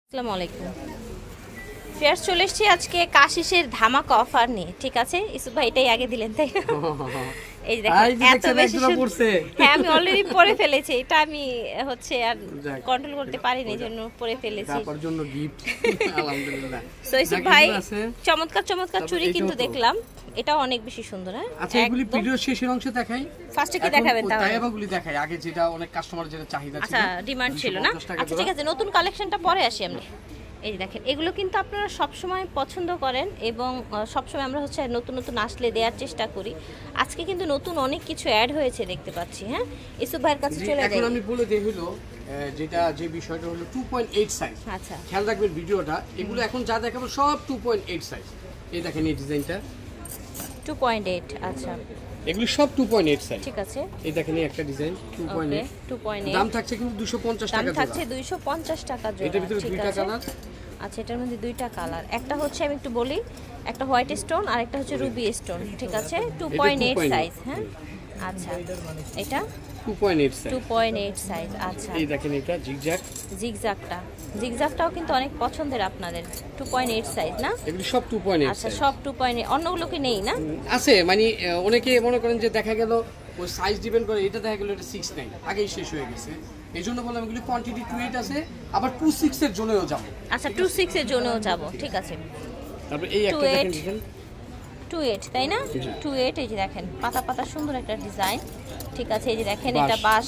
আসসালামু আলাইকুম ফেয়ার্স চলে এসেছি আজকে কাশিসের ধামাকা অফার নিয়ে। ঠিক আছে ইসুফ ভাই, এটাই আগে দিলেন তাই না? এই দেখেন এত বেশি হ্যাঁ আমি অলরেডি পরে ফেলেছি। এটা আমি হচ্ছে আর কন্ট্রোল করতে পারিনি, জন্য পরে ফেলেছি। তারপর জন্য গিফট আলহামদুলিল্লাহ। সো ইসুফ ভাই চমৎকার চমৎকার চুড়ি কিন্তু দেখলাম, এটাও অনেক বেশি সুন্দর। হ্যাঁ আচ্ছা, এগুলি ভিডিও শেষের অংশে দেখাই। ফার্স্টে কি দেখাবেন তাহলে? তাই এগুলি দেখাই আগে, যেটা অনেক কাস্টমার যেটা চাহিদা ছিল, আচ্ছা ডিমান্ড ছিল না। আচ্ছা ঠিক আছে, নতুন কালেকশনটা পরে আসি আমরা। এই দেখেন এগুলো কিন্তু আপনারা সবসময় পছন্দ করেন এবং সবসময় আমরা হচ্ছে নতুন নতুন আসলে দেওয়ার চেষ্টা করি। আজকে কিন্তু নতুন অনেক কিছু অ্যাড হয়েছে দেখতে পাচ্ছি। হ্যাঁ ইসুফ ভাইয়ের কাছে চলে যাই। এখন আমি বলে দেই হলো যেটা যে বিষয়টা হলো 2.8 সাইজ। আচ্ছা খেয়াল রাখবেন ভিডিওটা, এগুলো এখন যা দেখাবো সব 2.8 সাইজ। এই দেখেন এই ডিজাইনটা 2.8। আচ্ছা এগুলো সব 2.8 সাইজ। ঠিক আছে, এই দেখেন এই একটা ডিজাইন 2.8। দাম থাকছে কিন্তু 250 টাকা। দাম থাকছে 250 টাকা জোড়া। এটার ভিতরে দুইটা কালার। আচ্ছা এটার মধ্যে দুইটা কালার, একটা হচ্ছে আমি একটু বলি, একটা হোয়াইট স্টোন আর একটা হচ্ছে রুবি স্টোন। ঠিক আছে 2.8 সাইজ। হ্যাঁ আচ্ছা এটা 2.8 সাইজ। 2.8 সাইজ। আচ্ছা এই দেখেন এটা জিগজ্যাগ। জিগজ্যাগটাও কিন্তু অনেক পছন্দের আপনাদের। 2.8 সাইজ না? এগুলো সব 2.8 আচ্ছা সব 2.8। অন্যগুলো কি নেই না? আছে, মানে অনেকে মনে করেন যে দেখা গেল ওই সাইজ ডিপেন্ড করে, এটা দেখা গেল এটা 6.9 আগেই শেষ হয়ে গেছে। এইজন্য বললাম এগুলো কোয়ান্টিটি 2.8 আছে, আবার 2.6 এর জন্যও যাব। আচ্ছা 2.6 এর জন্যও যাব। ঠিক আছে, তারপর এই একটা দেখেন 2.8 তাই না? 2.8। এই যে দেখেন পাতা পাতা সুন্দর একটা ডিজাইন। ঠিক আছে এই যে দেখেন এটা বাঁশ।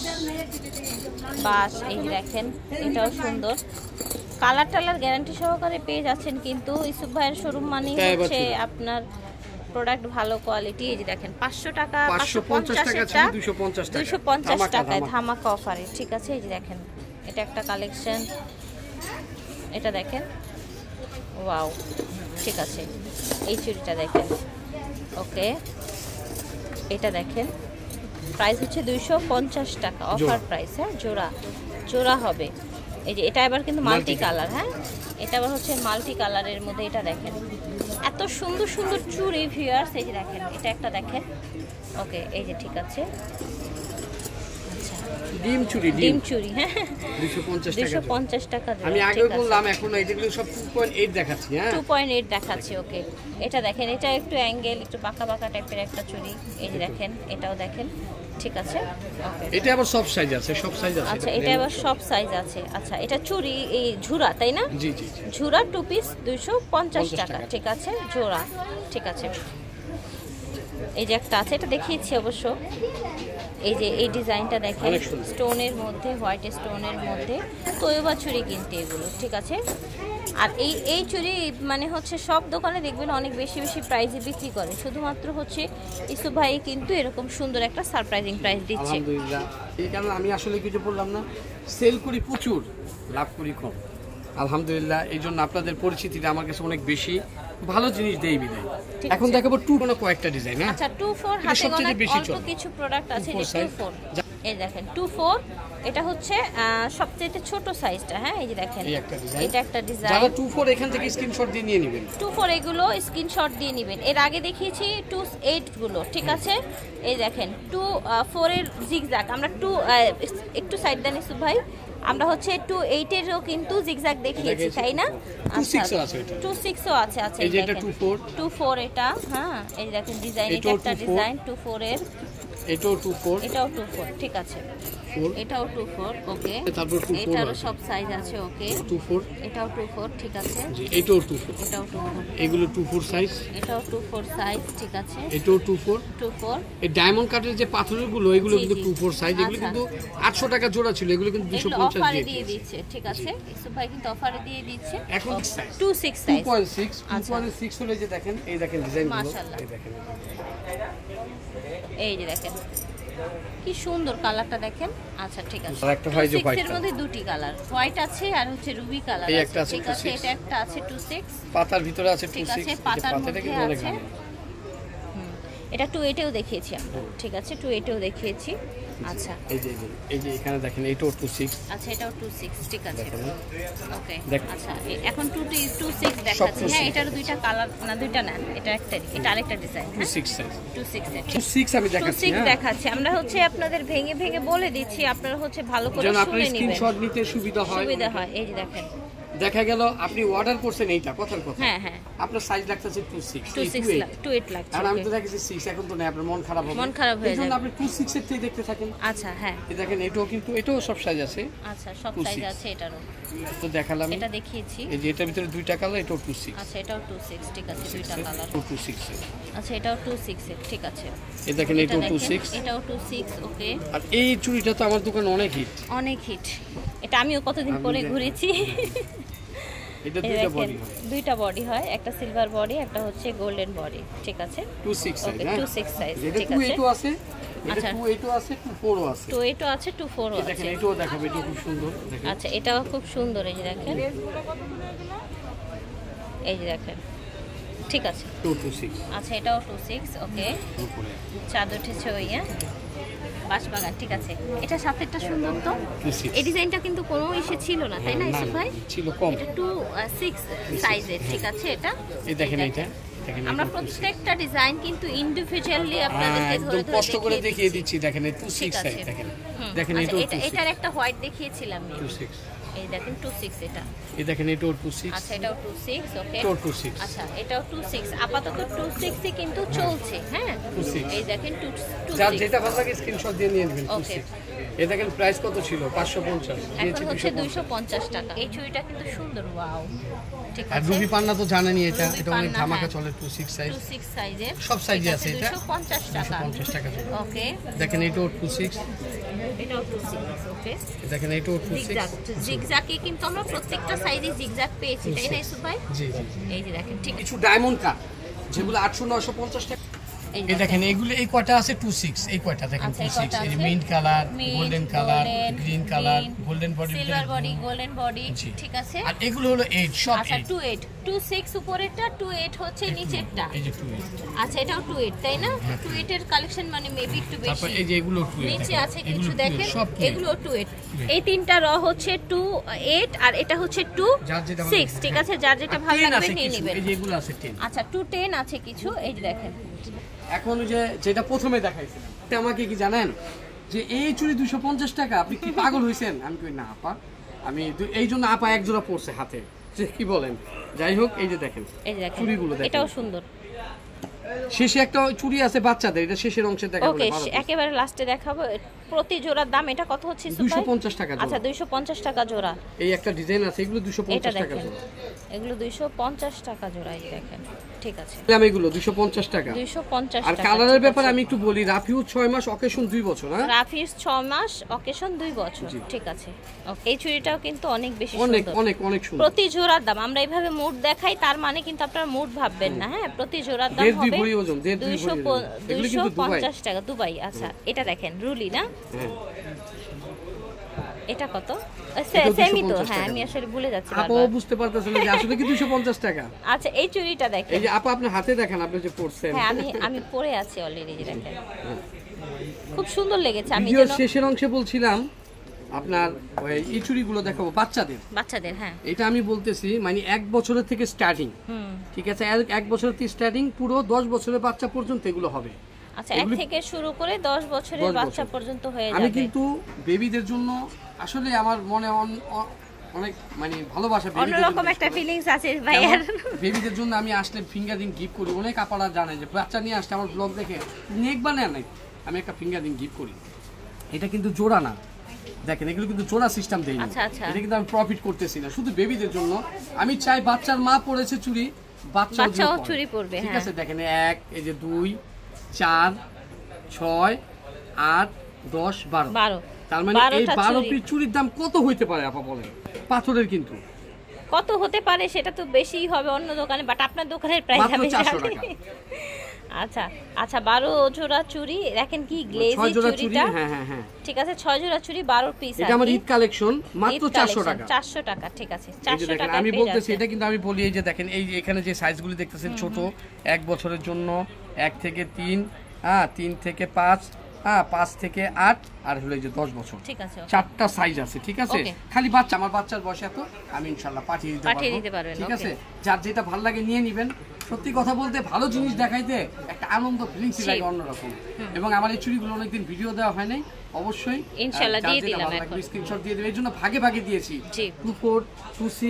এই যে দেখেন এটাও সুন্দর, কালার টালার গ্যারান্টি সহকারে পেয়ে যাচ্ছেন। কিন্তু ইসুফ ভাইয়ের শোরুম মানে হচ্ছে আপনার প্রোডাক্ট ভালো কোয়ালিটি। এই যে দেখেন 500 টাকা 550 টাকা 250 টাকায় ধামাকা অফারে। ঠিক আছে এই যে দেখেন এটা একটা কালেকশন, এটা দেখেন ওয়াও। ঠিক আছে এই চুড়িটা দেখেন, ওকে এটা দেখেন প্রাইস হচ্ছে 250 টাকা অফার প্রাইস। হ্যাঁ জোড়া হবে। এই যে এটা এবার কিন্তু মাল্টি কালার। হ্যাঁ এটা আবার হচ্ছে মাল্টি কালারের মধ্যে। এটা দেখেন এত সুন্দর সুন্দর চুড়ি ভিউয়ার্স। এই যে দেখেন এটা একটা দেখেন, ওকে এই যে ঠিক আছে। আচ্ছা ডিম চুড়ি হ্যাঁ 250 টাকা। আমি আগে বললাম, এখন এইগুলো সব 2.8 দেখাচ্ছি। হ্যাঁ 2.8 দেখাচ্ছি। ওকে এটা দেখেন, এটা একটু অ্যাঙ্গেল একটু বাঁকা বাঁকা টাইপের একটা চুড়ি। এই যে দেখেন এটাও দেখেন। ঠিক আছে ওকে এটা আবার সব সাইজ আছে, আচ্ছা এটা আবার সব সাইজ আছে। আচ্ছা এটা চুড়ি এই ঝুরা তাই না? জি ঝুরা 2 পিস 250 টাকা। ঠিক আছে জোড়া। ঠিক আছে এই যে একটা আছে, এটা দেখিয়েছি অবশ্য। এই যে এই ডিজাইনটা দেখেন স্টোনের মধ্যে, হোয়াইট স্টোনের মধ্যে তৈবা চুড়ি কিনতে এগুলো। ঠিক আছে আর এই চুড়ি মানে হচ্ছে সব দোকানে দেখবেন অনেক বেশি বেশি প্রাইসে বিক্রি করে, শুধুমাত্র হচ্ছে ইসুফ ভাই কিন্তু এরকম সুন্দর একটা সারপ্রাইজিং প্রাইস দিচ্ছে। আলহামদুলিল্লাহ। এই কারণে আমি আসলে কিছু বললাম না, সেল করি প্রচুর, লাভ করি কম। আলহামদুলিল্লাহ এই জন্য আপনাদের পরিচিতিটা আমার কাছে অনেক বেশি, ভালো জিনিস দেই বিদায়। এখন দেখাবো 2 কোনো কয়েকটা ডিজাইন। হ্যাঁ আচ্ছা 2-4 হাতে গোনা অল্প কিছু প্রোডাক্ট আছে। যে 2-4 এই দেখেন 2-4 এটা হচ্ছে সবচেয়ে ছোট সাইজটা। হ্যাঁ এই যে দেখেন এটা একটা ডিজাইন। যারা 2-4 এখান থেকে স্ক্রিনশট দিয়ে নিয়ে নেবেন। 2-4 এগুলো স্ক্রিনশট দিয়ে নেবেন। এর আগে দেখিয়েছি 2-8 গুলো। ঠিক আছে এই দেখেন 2-4 এর জিগজ্যাগ। আমরা একটু সাইড দেন ইসুফ ভাই, আমরা হচ্ছে 2-8 এরও কিন্তু জিগজ্যাগ দেখিয়েছি তাই না? 2-6 আছে, 2-6ও আছে। আচ্ছা এই যে এটা 2-4 এটা। হ্যাঁ এই দেখেন ডিজাইন, এটা একটা ডিজাইন 2-4 এর। এটাও 2-4। ঠিক আছে এটাও 2-4। ওকে তারপর 2-4 এটারও সব সাইজ আছে। ওকে 2-4 এটাও 2-4। ঠিক আছে জি এটাও 2-4। এগুলো 2-4 সাইজ। এটাও 2-4 সাইজ। ঠিক আছে এটাও 2-4। এই ডায়মন্ড কাটের যে পাথরগুলো এগুলো কিন্তু 2-4 সাইজ। এগুলো কিন্তু 800 টাকা জোড়া ছিল, এগুলো কিন্তু 250 অফারে দিয়ে দিচ্ছে। ঠিক আছে ইসুফ ভাই কিন্তু অফারে দিয়ে দিচ্ছে। এখন 2.6 সাইজ 2.6 হলে যে দেখেন এই দেখেন ডিজাইনগুলো। মাশাআল্লাহ এই যে দেখেন কি সুন্দর কালারটা দেখেন। আচ্ছা ঠিক আছে আর একটা হয় যে হোয়াইট, এর মধ্যে দুটি কালার, হোয়াইট আছে আর হচ্ছে রুবি কালার আছে। ঠিক আছে এটা একটা আছে 2.6, পাতার ভিতরে আছে 2.6। ঠিক আছে পাতার মধ্যে আছে। এটা 2.8 এও দেখিয়েছি আমরা। ঠিক আছে 2.8 এও দেখিয়েছি। আচ্ছা এই যে এখানে দেখেন এটাও 2.6। আচ্ছা এটাও 2.6। ঠিক আছে ওকে আচ্ছা এখন 2.6 দেখাচ্ছি। হ্যাঁ এটার দুইটা কালার না, দুইটা না, এটা একটাই, এটা আরেকটা ডিজাইন। 2.6 সাইজ 2.6 আমি দেখাচ্ছি। 2.6 দেখাচ্ছি আমরা হচ্ছে আপনাদের ভেঙে ভেঙে বলে দিচ্ছি, আপনারা হচ্ছে ভালো করে শুনে নেবেন, স্ক্রিনশট নিতে সুবিধা হয়। এই যে দেখেন দেখা গেল আপনি অর্ডার করছেন এইটা কথার কথা, হ্যাঁ হ্যাঁ, আপনার সাইজ লাগতেছে 26 28 লাগছে, আর আমি তো দেখেছি 6, এখন তো না, আপনার মন খারাপ হবে, মন খারাপ হয়ে যাবে, এজন্য আপনি 26 এর থেকে দেখতে থাকেন। আচ্ছা হ্যাঁ, এই দেখেন এটাও কিন্তু এটাও সব সাইজ আছে, আচ্ছা সব সাইজ আছে এটারও, তো দেখালাম, এটা দেখিয়েছি, এই যে এটার ভিতরে দুইটা কালার, এটাও 26, আচ্ছা এটাও 26, ঠিক আছে দুইটা কালার 26 এর, আচ্ছা এটাও 26 এর, ঠিক আছে, এই দেখেন এটাও 26, এটাও 26, ওকে। আর এই চুড়িটা তো আমার দোকানে অনেক হিট, অনেক হিট, এটা আমিও কতদিন পরে ঘুরেছি। এটা দুইটা বডি হয়, একটা সিলভার বডি, একটা হচ্ছে গোল্ডেন বডি, ঠিক আছে 26 সাইজ, ওকে 26 সাইজ, এটা ঠিক আছে, 28 আছে, এটা 28 আছে, 24 আছে, 28 আছে, 24 আছে, দেখেন এটাও দেখাবে, এটা খুব সুন্দর দেখেন, আচ্ছা এটাও খুব সুন্দর, এই যে দেখেন, এই যে দেখেন, ঠিক আছে 26, আচ্ছা এটাও 26, ওকে, চাঁদ উঠেছে ওই বাঁশবাগান, ঠিক আছে, এটা সাথেটা সুন্দর তো, এই ডিজাইনটা কিন্তু কোনো ইসে ছিল না তাই না ইসু ভাই, ছিল কম, এটা 26 সাইজের, ঠিক আছে, এটা এই দেখেন এটা, আমরা প্রত্যেকটা ডিজাইন কিন্তু ইন্ডিভিজুয়ালি আপনাদেরকে ধরে ধরে কষ্ট করে দেখিয়ে দিচ্ছি, দেখেন এই 26 সাইজ, দেখেন দেখেন এটা এটার একটা হোয়াইট দেখিয়েছিলাম আমি, 26, এই দেখেন 26, এটা এই দেখেন এটাও 26, আচ্ছা এটাও 26, ওকে, এটাও 26, আচ্ছা এটাও 26, আপাতত 26 ই কিন্তু চলছে, হ্যাঁ 26, এই দেখেন 26, যার যেটা ভালো লাগে স্ক্রিনশট দিয়ে নিয়ে নেবেন, ওকে, 26, এই দেখেন প্রাইস কত ছিল 550, এখন হচ্ছে 250 টাকা, এই চুড়িটা কিন্তু সুন্দর, ওয়াও, ঠিক আর আছে, রুবি পান্না তো জানেনই, এটা রুবি এটা অনেক পান্না, ধামাকা হ্যাঁ। চলে, 26 সাইজ, 26 সাইজের, সব সাইজে আছে, এটা 250 টাকা, 250 টাকা, ওকে, দেখেন এটাও 26, এটাও 26, ওকে, দেখেন এটাও 26, জিগজ্যাগ, জিগজ্যাগে কিন্তু আমরা প্রত্যেকটা সাইজে জিগজ্যাগ পেয়েছি তাই না ইসু ভাই, জি জি, এই যে দেখেন, ঠিক কিছু ডায়মন্ড কাট যেগুলো 800 950 টাকা, এই দেখেন এইগুলো, এই কয়টা আছে 26, এই কয়টা দেখেন 26, এই mint colour, golden colour, green colour, golden body, silver body, golden body, ঠিক আছে, আর এগুলো হলো 8 সব, আচ্ছা 28, 26 উপরেরটা, 28 হচ্ছে নিচেরটা, এই যে 28, আচ্ছা এটাও 28 তাই না, 28 এর কালেকশন মানে মেবি একটু তারপর বেশি, এই যে এগুলো 28, নিচে আছে কিছু দেখেন, সব এগুলো 28, এই তিনটা র হচ্ছে 28 আর এটা হচ্ছে 26, ঠিক আছে, যার যেটা ভালো লাগবে নিয়ে নেবেন, এই যে এগুলো আছে 10, আচ্ছা 210 আছে কিছু, এই যে দেখেন, এখন যে যেটা প্রথমে দেখাইছিলাম, এটা আমাকে কি জানেন যে এই চুড়ি 250 টাকা, আপনি কি পাগল হইছেন? আমি কই না আপা, আমি এই জন্য আপা এক জোড়া পড়ছে হাতে, যে কি বলেন, যাই হোক এই যে দেখেন, এই যে দেখেন চুড়িগুলো দেখেন, এটাও সুন্দর, শেষে একটা চুড়ি আছে বাচ্চাদের, এটা শেষের অংশে দেখাবো, ওকে একেবারে লাস্টে দেখাবো, প্রতি জোড়ার দাম এটা কত হচ্ছে 250 টাকা জোড়া, আচ্ছা 250 টাকা জোড়া, এই একটা ডিজাইন আছে, এগুলো 250 টাকা জোড়া, এগুলো 250 টাকা জোড়া, এই দেখেন, ঠিক আছে, দাম এগুলো 250 টাকা, 250 আর টাকা, কালারের ব্যাপারে আমি একটু বলি, রাফিউ 6 মাস, অকেশন 2 বছর, হ্যাঁ রাফিস 6 মাস, অকেশন 2 বছর, ঠিক আছে, এই চুড়িটাও কিন্তু অনেক বেশি অনেক সুন্দর, অনেক অনেক সুন্দর, প্রতি জোড়ার দাম আমরা এইভাবে মুড দেখাই, তার মানে কিন্তু আপনারা মুড ভাববেন না, হ্যাঁ প্রতি জোড়ার দাম হবে 250 টাকা, দুবাই, আচ্ছা এটা দেখেন রুলি না, এটা কত সেমই তো, হ্যাঁ আমি আসলে ভুলে যাচ্ছি আপা বুঝতে পারতেছেন যে আসলে কি 250 টাকা, আচ্ছা এই চুড়িটা দেখেন, এই যে আপা আপনার হাতে দেখেন, আপনি যে পড়ছেন, হ্যাঁ আমি পরে আছি অলরেডি, যে দেখেন খুব সুন্দর লেগেছে, আমি ভিডিওর শেষের অংশে বলছিলাম আপনার ওই এই চুড়িগুলো দেখাবো বাচ্চাদের, হ্যাঁ এটা আমি বলতেছি মানে 1 বছরের থেকে স্টার্টিং, ঠিক আছে, 1 বছরের থেকে স্টার্টিং পুরো 10 বছরের বাচ্চা পর্যন্ত এগুলো হবে, আচ্ছা 1 থেকে শুরু করে 10 বছরের বাচ্চা পর্যন্ত হয়ে যাবে, আমি কিন্তু বেবিদের জন্য আসলে আমার মনে অনেক মানে ভালোবাসা, অন্যরকম একটা ফিলিংস আছে ভাইয়ার, বেবিদের জন্য আমি আসলে ফিঙ্গারিং গিফট করি, অনেক আপারা জানে যে বাচ্চা নিয়ে আসলে আমার ব্লগ দেখে নেক বানায় নাই, আমি একটা ফিঙ্গারিং গিফট করি, এটা কিন্তু জোড়া না, দেখেন এগুলো কিন্তু জোড়া সিস্টেম দেই না, এটা কিন্তু আমি প্রফিট করতেছি না, শুধু বেবিদের জন্য, আমি চাই বাচ্চার মা পড়েছে চুড়ি, বাচ্চাও চুড়ি পরবে, ঠিক আছে, দেখেন 1 এই যে 2 4 6 8 10 12, তার মানে এই 12 পিস চুড়ির দাম কত হইতে পারে আপা বলেন, পাথরের কিন্তু কত হতে পারে সেটা তো বেশিই হবে অন্য দোকানে, বাট আপনার দোকানের প্রাইস আমি জানি, আচ্ছা আচ্ছা 12 জোড়া চুড়ি দেখেন, কি গ্লেজি চুড়িটা, হ্যাঁ ঠিক আছে, 6 জোড়া চুড়ি 12 পিস, এটা আমার ঈদ কালেকশন, মাত্র 400 টাকা, 400 টাকা, ঠিক আছে 400 টাকা, আমি বলতেছি এটা কিন্তু আমি বলি, এই যে দেখেন এই এখানে যে সাইজগুলো দেখতেছেন, ছোট 1 বছরের জন্য 1 থেকে 3, 3 থেকে 5, 5 থেকে 8, আর হলো এই যে 10 বছর, ঠিক আছে, 4টা সাইজ আছে, ঠিক আছে, খালি বাচ্চা, আমার বাচ্চার বয়স এত, আমি ইনশাআল্লাহ পাঠিয়ে দিতে পারবো, ঠিক আছে, যার যেটা ভালো লাগে নিয়ে নেবেন, সত্যি কথা বলতে ভালো জিনিস দেখাইতে একটা আনন্দ ফিলিংস লাগে অন্যরকম, এবং আমার এই চুড়িগুলো অনেকদিন ভিডিও দেওয়া হয় নাই, অবশ্যই ইনশাআল্লাহ দিয়ে দিলাম, এখন স্ক্রিনশট দিয়ে দেব, এর জন্য ভাগে ভাগে দিয়েছি 24 26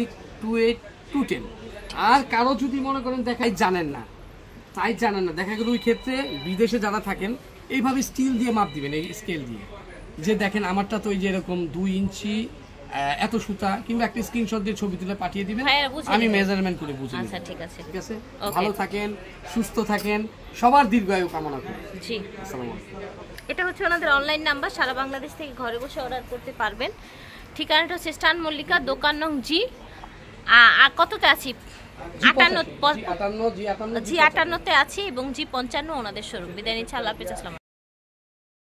28 210। আর কারো যদি মনে করেন দেখাই জানেন না, তাই জানেন না, দেখা গেল ওই ক্ষেত্রে বিদেশে যারা থাকেন এইভাবে স্টিল দিয়ে মাপ দিবেন, এই স্কেল দিয়ে, যে দেখেন আমারটা তো এই যে এরকম 2 ইঞ্চি এত সুতা, কিংবা একটা স্ক্রিনশট দিয়ে ছবি তুলে পাঠিয়ে দিবেন, আমি মেজারমেন্ট করে বুঝে নেব। আচ্ছা ঠিক আছে, ঠিক আছে। ভালো থাকেন, সুস্থ থাকেন, সবার দীর্ঘায়ু কামনা করি। জি, আসসালামু আলাইকুম। এটা হচ্ছে ওনাদের অনলাইন নাম্বার, সারা বাংলাদেশ থেকে ঘরে বসে অর্ডার করতে পারবেন। ঠিকানাটা হচ্ছে স্টান মল্লিকা, দোকান নং জি আর কততে আছি 58 জি 58 তে আছি এবং জি 55 ওনাদের শোরুম। বিদায় নিচ্ছি, আল্লাহ হাফেজ, আসসালামু আলাইকুম।